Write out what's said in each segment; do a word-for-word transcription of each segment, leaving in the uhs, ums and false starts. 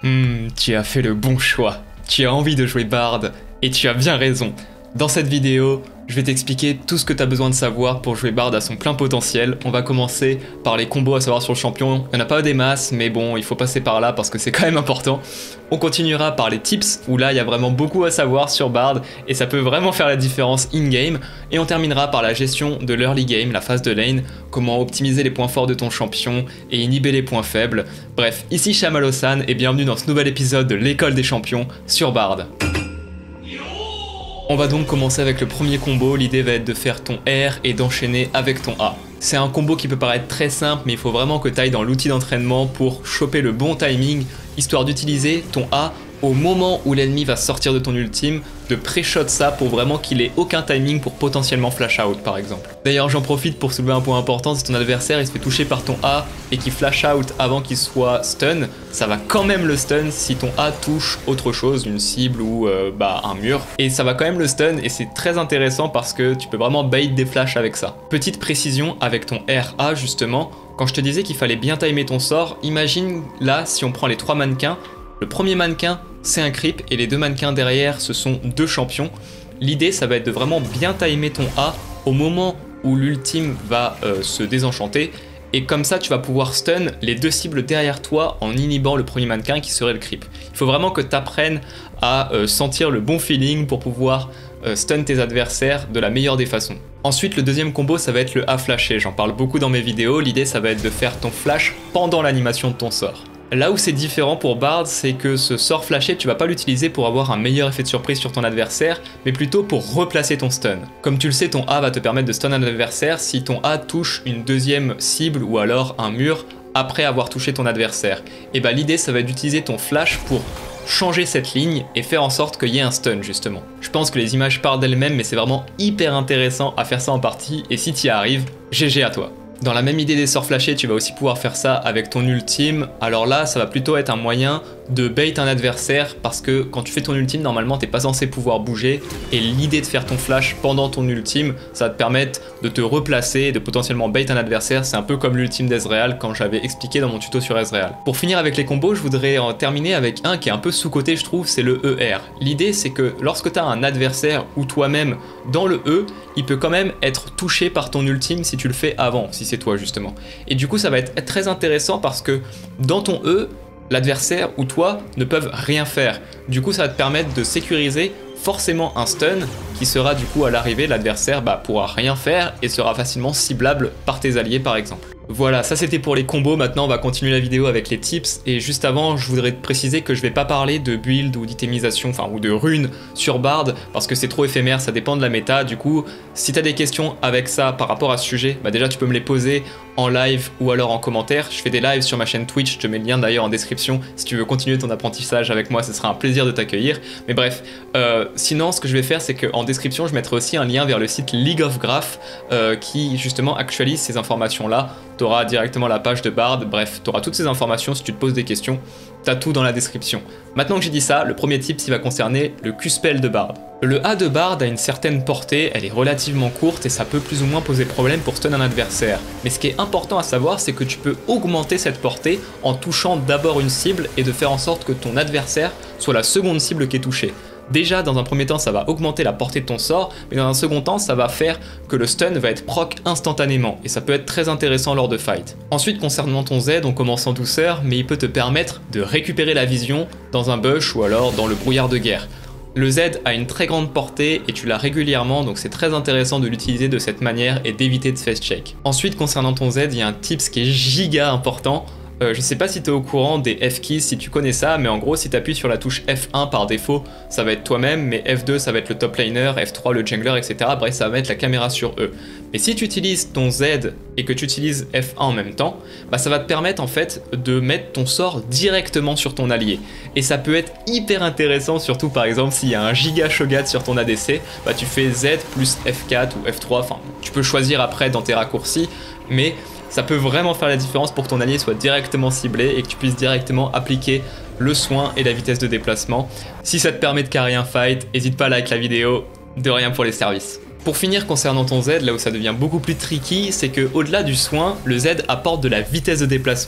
Hmm, tu as fait le bon choix. Tu as envie de jouer Bard, et tu as bien raison. Dans cette vidéo, je vais t'expliquer tout ce que tu as besoin de savoir pour jouer Bard à son plein potentiel. On va commencer par les combos à savoir sur le champion. Il n'y en a pas des masses, mais bon, il faut passer par là parce que c'est quand même important. On continuera par les tips, où là, il y a vraiment beaucoup à savoir sur Bard, et ça peut vraiment faire la différence in-game. Et on terminera par la gestion de l'early game, la phase de lane, comment optimiser les points forts de ton champion et inhiber les points faibles. Bref, ici Shyamalan et bienvenue dans ce nouvel épisode de l'école des champions sur Bard. On va donc commencer avec le premier combo, l'idée va être de faire ton R et d'enchaîner avec ton A. C'est un combo qui peut paraître très simple, mais il faut vraiment que tu ailles dans l'outil d'entraînement pour choper le bon timing, histoire d'utiliser ton A au moment où l'ennemi va sortir de ton ultime, de pré-shot ça pour vraiment qu'il ait aucun timing pour potentiellement flash out par exemple. D'ailleurs j'en profite pour soulever un point important, si ton adversaire il se fait toucher par ton A et qu'il flash out avant qu'il soit stun, ça va quand même le stun si ton A touche autre chose, une cible ou euh, bah, un mur, et ça va quand même le stun et c'est très intéressant parce que tu peux vraiment bait des flashs avec ça. Petite précision avec ton R A justement, quand je te disais qu'il fallait bien timer ton sort, imagine là si on prend les trois mannequins, le premier mannequin c'est un creep et les deux mannequins derrière ce sont deux champions. L'idée ça va être de vraiment bien timer ton A au moment où l'ultime va euh, se désenchanter et comme ça tu vas pouvoir stun les deux cibles derrière toi en inhibant le premier mannequin qui serait le creep. Il faut vraiment que tu apprennes à euh, sentir le bon feeling pour pouvoir euh, stun tes adversaires de la meilleure des façons. Ensuite le deuxième combo ça va être le A flashé, j'en parle beaucoup dans mes vidéos, l'idée ça va être de faire ton flash pendant l'animation de ton sort. Là où c'est différent pour Bard, c'est que ce sort flashé, tu vas pas l'utiliser pour avoir un meilleur effet de surprise sur ton adversaire, mais plutôt pour replacer ton stun. Comme tu le sais, ton A va te permettre de stun un adversaire si ton A touche une deuxième cible ou alors un mur après avoir touché ton adversaire. Et bah l'idée ça va être d'utiliser ton flash pour changer cette ligne et faire en sorte qu'il y ait un stun justement. Je pense que les images parlent d'elles-mêmes, mais c'est vraiment hyper intéressant à faire ça en partie, et si tu y arrives, G G à toi. Dans la même idée des sorts flashés, tu vas aussi pouvoir faire ça avec ton ultime. Alors là, ça va plutôt être un moyen de bait un adversaire parce que quand tu fais ton ultime, normalement t'es pas censé pouvoir bouger et l'idée de faire ton flash pendant ton ultime, ça va te permettre de te replacer et de potentiellement bait un adversaire. C'est un peu comme l'ultime d'Ezreal quand j'avais expliqué dans mon tuto sur Ezreal. Pour finir avec les combos, je voudrais en terminer avec un qui est un peu sous-coté je trouve, c'est le E R. L'idée c'est que lorsque tu as un adversaire ou toi-même dans le E, il peut quand même être touché par ton ultime si tu le fais avant, si c'est toi justement. Et du coup ça va être très intéressant parce que dans ton E, l'adversaire ou toi ne peuvent rien faire. Du coup ça va te permettre de sécuriser forcément un stun qui sera du coup à l'arrivée, l'adversaire bah, pourra rien faire et sera facilement ciblable par tes alliés par exemple. Voilà, ça c'était pour les combos, maintenant on va continuer la vidéo avec les tips, et juste avant je voudrais te préciser que je vais pas parler de build ou d'itemisation, enfin ou de runes sur Bard, parce que c'est trop éphémère, ça dépend de la méta. Du coup, si t'as des questions avec ça par rapport à ce sujet, bah déjà tu peux me les poser en live ou alors en commentaire. Je fais des lives sur ma chaîne Twitch, je te mets le lien d'ailleurs en description, si tu veux continuer ton apprentissage avec moi, ce sera un plaisir de t'accueillir. Mais bref, euh, sinon ce que je vais faire c'est qu'en description je mettrai aussi un lien vers le site League of Graph euh, qui justement actualise ces informations là. Tu auras directement la page de Bard, bref, tu auras toutes ces informations si tu te poses des questions, tu as tout dans la description. Maintenant que j'ai dit ça, le premier tip il va concerner le Q-spell de Bard. Le A de Bard a une certaine portée, elle est relativement courte et ça peut plus ou moins poser problème pour stun un adversaire. Mais ce qui est important à savoir, c'est que tu peux augmenter cette portée en touchant d'abord une cible et de faire en sorte que ton adversaire soit la seconde cible qui est touchée. Déjà, dans un premier temps, ça va augmenter la portée de ton sort, mais dans un second temps, ça va faire que le stun va être proc instantanément, et ça peut être très intéressant lors de fight. Ensuite, concernant ton Z, on commence en douceur, mais il peut te permettre de récupérer la vision dans un bush ou alors dans le brouillard de guerre. Le Z a une très grande portée et tu l'as régulièrement, donc c'est très intéressant de l'utiliser de cette manière et d'éviter de face check. Ensuite, concernant ton Z, il y a un tips qui est giga important. Euh, je sais pas si tu es au courant des F-keys, si tu connais ça, mais en gros si tu appuies sur la touche F un par défaut, ça va être toi-même, mais F deux ça va être le top laner, F trois le jungler, et cetera. Bref, ça va mettre la caméra sur eux. Mais si tu utilises ton Z et que tu utilises F un en même temps, bah ça va te permettre en fait de mettre ton sort directement sur ton allié. Et ça peut être hyper intéressant, surtout par exemple s'il y a un giga Shogat sur ton A D C, bah tu fais Z plus F quatre ou F trois, enfin tu peux choisir après dans tes raccourcis, mais ça peut vraiment faire la différence pour que ton allié soit directement ciblé et que tu puisses directement appliquer le soin et la vitesse de déplacement. Si ça te permet de carry un fight, n'hésite pas à like la vidéo, de rien pour les services. Pour finir, concernant ton Z, là où ça devient beaucoup plus tricky, c'est que au-delà du soin, le Z apporte de la vitesse de déplacement.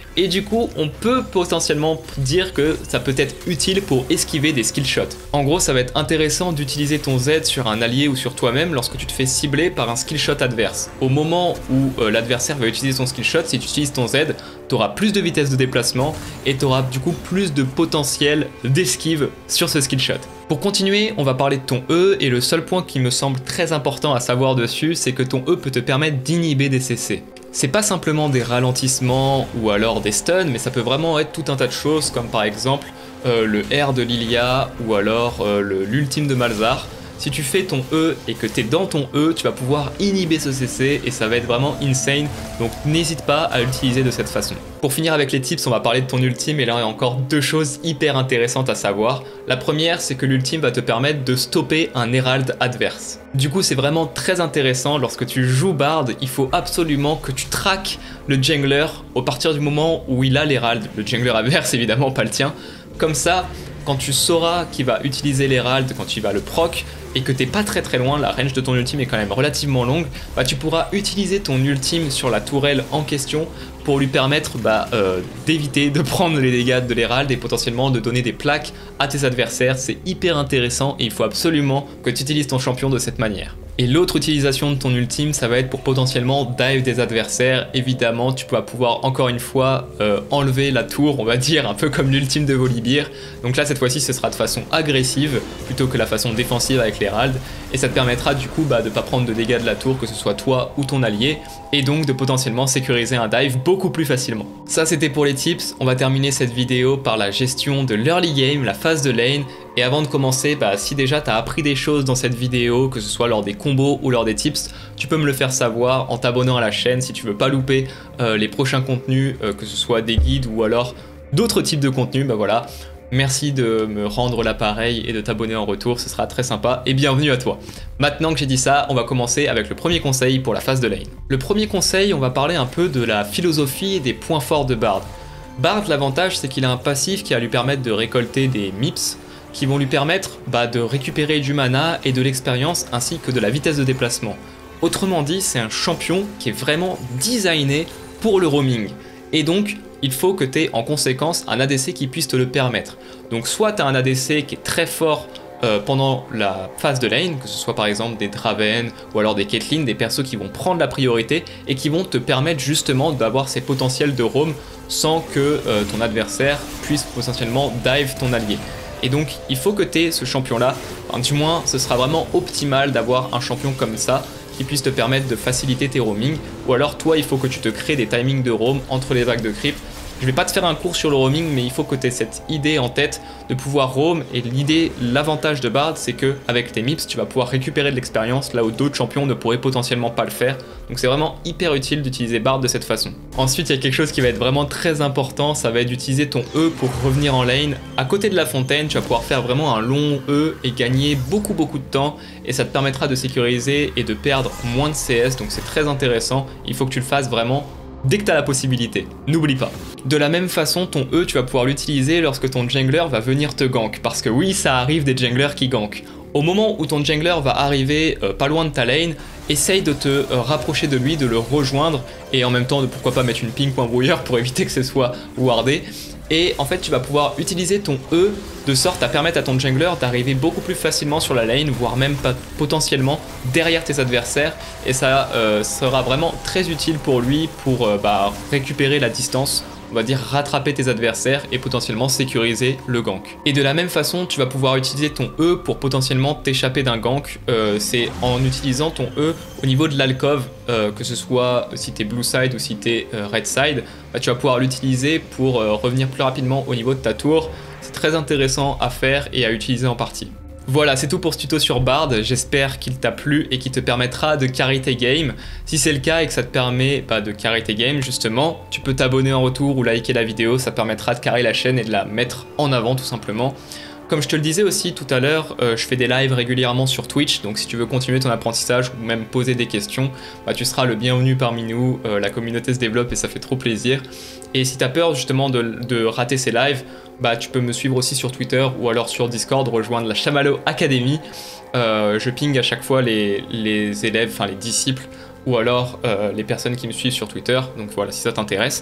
Et du coup, on peut potentiellement dire que ça peut être utile pour esquiver des skill shots. En gros, ça va être intéressant d'utiliser ton Z sur un allié ou sur toi-même lorsque tu te fais cibler par un skill shot adverse. Au moment où euh, l'adversaire va utiliser son skill shot, si tu utilises ton Z, tu auras plus de vitesse de déplacement et tu auras du coup plus de potentiel d'esquive sur ce skill shot. Pour continuer, on va parler de ton E, et le seul point qui me semble très important à savoir dessus, c'est que ton E peut te permettre d'inhiber des C C. C'est pas simplement des ralentissements ou alors des stuns, mais ça peut vraiment être tout un tas de choses, comme par exemple euh, le R de Lilia ou alors euh, l'ultime de Malzahar. Si tu fais ton E et que tu es dans ton E, tu vas pouvoir inhiber ce C C et ça va être vraiment insane, donc n'hésite pas à l'utiliser de cette façon. Pour finir avec les tips, on va parler de ton ultime et là il y a encore deux choses hyper intéressantes à savoir. La première, c'est que l'ultime va te permettre de stopper un Herald adverse. Du coup, c'est vraiment très intéressant, lorsque tu joues Bard, il faut absolument que tu traques le jungler au partir du moment où il a l'Herald, le jungler adverse évidemment, pas le tien. Comme ça, quand tu sauras qu'il va utiliser l'Herald, quand tu vas le proc, et que t'es pas très très loin, la range de ton ultime est quand même relativement longue, bah tu pourras utiliser ton ultime sur la tourelle en question pour lui permettre bah, euh, d'éviter de prendre les dégâts de l'Herald et potentiellement de donner des plaques à tes adversaires. C'est hyper intéressant et il faut absolument que tu utilises ton champion de cette manière. Et l'autre utilisation de ton ultime, ça va être pour potentiellement dive des adversaires. Évidemment, tu vas pouvoir encore une fois euh, enlever la tour, on va dire, un peu comme l'ultime de Volibear. Donc là, cette fois-ci, ce sera de façon agressive plutôt que la façon défensive avec l'Herald. Et ça te permettra du coup bah, de ne pas prendre de dégâts de la tour, que ce soit toi ou ton allié, et donc de potentiellement sécuriser un dive beaucoup plus facilement. Ça, c'était pour les tips. On va terminer cette vidéo par la gestion de l'early game, la phase de lane. Et avant de commencer, bah, si déjà tu as appris des choses dans cette vidéo, que ce soit lors des combos ou lors des tips, tu peux me le faire savoir en t'abonnant à la chaîne si tu veux pas louper euh, les prochains contenus, euh, que ce soit des guides ou alors d'autres types de contenus. Bah voilà, merci de me rendre l'appareil et de t'abonner en retour, ce sera très sympa et bienvenue à toi. Maintenant que j'ai dit ça, on va commencer avec le premier conseil pour la phase de lane. Le premier conseil, on va parler un peu de la philosophie et des points forts de Bard. Bard, l'avantage c'est qu'il a un passif qui va lui permettre de récolter des mips, qui vont lui permettre bah, de récupérer du mana et de l'expérience ainsi que de la vitesse de déplacement. Autrement dit, c'est un champion qui est vraiment designé pour le roaming. Et donc, il faut que tu aies en conséquence un A D C qui puisse te le permettre. Donc soit tu as un A D C qui est très fort euh, pendant la phase de lane, que ce soit par exemple des Draven ou alors des Caitlyn, des persos qui vont prendre la priorité et qui vont te permettre justement d'avoir ces potentiels de roam sans que euh, ton adversaire puisse potentiellement dive ton allié. Et donc il faut que tu aies ce champion là, enfin, du moins ce sera vraiment optimal d'avoir un champion comme ça qui puisse te permettre de faciliter tes roamings, ou alors toi il faut que tu te crées des timings de roam entre les vagues de creep. Je vais pas te faire un cours sur le roaming, mais il faut que tu aies cette idée en tête de pouvoir roam, et l'idée, l'avantage de Bard, c'est que avec tes mips, tu vas pouvoir récupérer de l'expérience là où d'autres champions ne pourraient potentiellement pas le faire. Donc c'est vraiment hyper utile d'utiliser Bard de cette façon. Ensuite, il y a quelque chose qui va être vraiment très important, ça va être d'utiliser ton E pour revenir en lane. À côté de la fontaine, tu vas pouvoir faire vraiment un long E et gagner beaucoup beaucoup de temps, et ça te permettra de sécuriser et de perdre moins de C S, donc c'est très intéressant. Il faut que tu le fasses vraiment dès que tu as la possibilité, n'oublie pas. De la même façon, ton E, tu vas pouvoir l'utiliser lorsque ton jungler va venir te gank, parce que oui, ça arrive des junglers qui gank. Au moment où ton jungler va arriver euh, pas loin de ta lane, essaye de te euh, rapprocher de lui, de le rejoindre, et en même temps de pourquoi pas mettre une ping ou un brouilleur pour éviter que ce soit wardé. Et en fait, tu vas pouvoir utiliser ton E de sorte à permettre à ton jungler d'arriver beaucoup plus facilement sur la lane, voire même pas, potentiellement derrière tes adversaires. Et ça euh, sera vraiment très utile pour lui pour euh, bah, récupérer la distance, on va dire rattraper tes adversaires et potentiellement sécuriser le gank. Et de la même façon, tu vas pouvoir utiliser ton E pour potentiellement t'échapper d'un gank. Euh, c'est en utilisant ton E au niveau de l'alcove, euh, que ce soit si t'es blue side ou si t'es euh, red side, bah, tu vas pouvoir l'utiliser pour euh, revenir plus rapidement au niveau de ta tour. C'est très intéressant à faire et à utiliser en partie. Voilà, c'est tout pour ce tuto sur Bard, j'espère qu'il t'a plu et qu'il te permettra de carry tes games. Si c'est le cas et que ça te permet bah, de carry tes games justement, tu peux t'abonner en retour ou liker la vidéo, ça permettra de carry la chaîne et de la mettre en avant tout simplement. Comme je te le disais aussi tout à l'heure, euh, je fais des lives régulièrement sur Twitch, donc si tu veux continuer ton apprentissage ou même poser des questions, bah, tu seras le bienvenu parmi nous, euh, la communauté se développe et ça fait trop plaisir. Et si tu as peur justement de, de rater ces lives, bah, tu peux me suivre aussi sur Twitter ou alors sur Discord, rejoindre la Chamallow Academy. Euh, je ping à chaque fois les, les élèves, enfin les disciples, ou alors euh, les personnes qui me suivent sur Twitter, donc voilà si ça t'intéresse.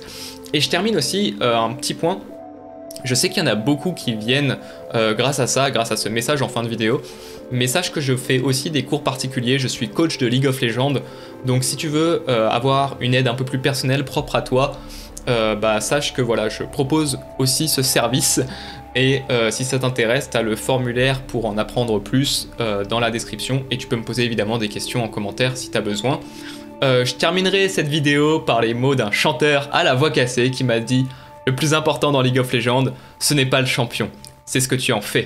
Et je termine aussi euh, un petit point. Je sais qu'il y en a beaucoup qui viennent euh, grâce à ça, grâce à ce message en fin de vidéo. Mais sache que je fais aussi des cours particuliers, je suis coach de League of Legends. Donc si tu veux euh, avoir une aide un peu plus personnelle, propre à toi, euh, bah, sache que voilà, je propose aussi ce service. Et euh, si ça t'intéresse, tu as le formulaire pour en apprendre plus euh, dans la description. Et tu peux me poser évidemment des questions en commentaire si tu as besoin. Euh, je terminerai cette vidéo par les mots d'un chanteur à la voix cassée qui m'a dit « Le plus important dans League of Legends, ce n'est pas le champion, c'est ce que tu en fais ».